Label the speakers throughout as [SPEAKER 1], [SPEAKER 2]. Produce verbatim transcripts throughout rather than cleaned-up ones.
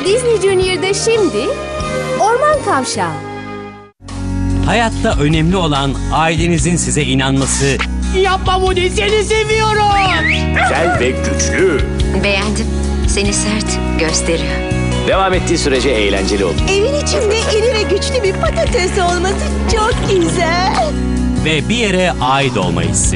[SPEAKER 1] Disney Junior'da şimdi Orman Kavşağı.
[SPEAKER 2] Hayatta önemli olan ailenizin size inanması.
[SPEAKER 3] Yapma Woody, seni seviyorum.
[SPEAKER 4] Güzel ve güçlü.
[SPEAKER 5] Beğendim. Seni sert gösteriyor.
[SPEAKER 4] Devam ettiği sürece eğlenceli olur.
[SPEAKER 6] Evin içinde iri ve güçlü bir patates olması çok güzel.
[SPEAKER 2] Ve bir yere ait olma hissi.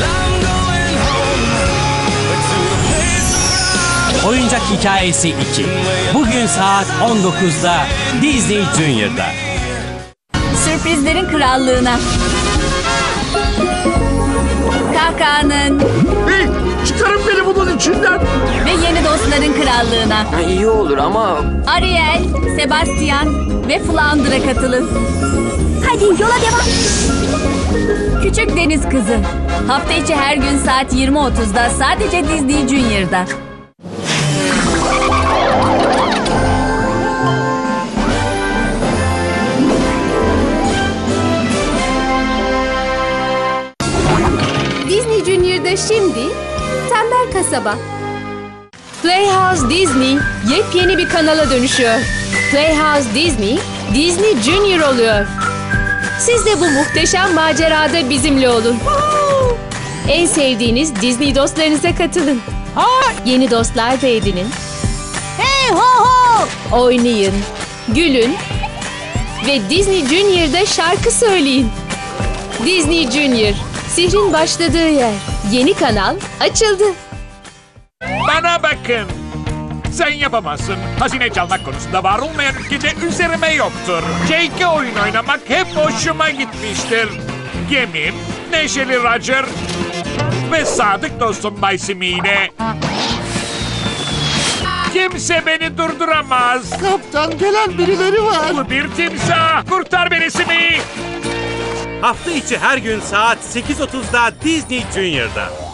[SPEAKER 2] Oyuncak Hikayesi iki. Bugün saat on dokuzda Disney Junior'da.
[SPEAKER 1] Sürprizlerin krallığına. Kaka'nın
[SPEAKER 3] Hey, çıkarın beni bunun içinden.
[SPEAKER 1] ve yeni dostların krallığına.
[SPEAKER 4] Ha, iyi olur ama
[SPEAKER 1] Ariel, Sebastian ve Flandra katılın. Hadi yola devam. Küçük Deniz Kızı. Hafta içi her gün saat yirmi otuzda sadece Disney Junior'da. Disney Junior'da şimdi Tembel Kasaba. Playhouse Disney yepyeni bir kanala dönüşüyor. Playhouse Disney, Disney Junior oluyor. Siz de bu muhteşem macerada bizimle olun. En sevdiğiniz Disney dostlarınıza katılın. Yeni dostlar da edinin. Hey ho ho! Oynayın, gülün ve Disney Junior'da şarkı söyleyin. Disney Junior, sihrin başladığı yer. Yeni kanal açıldı.
[SPEAKER 7] Bana bakın. Sen yapamazsın. Hazine çalmak konusunda var olmayan ülkede üzerime yoktur. Jake'e oyun oynamak hep hoşuma gitmiştir. Gemim, Neşeli Roger ve sadık dostum Bay Simi ile. Kimse beni durduramaz.
[SPEAKER 3] Kaptan, gelen birileri var.
[SPEAKER 7] Bu bir timsah. Kurtar beni Simi.
[SPEAKER 2] Hafta içi her gün saat sekiz otuzda Disney Junior'da.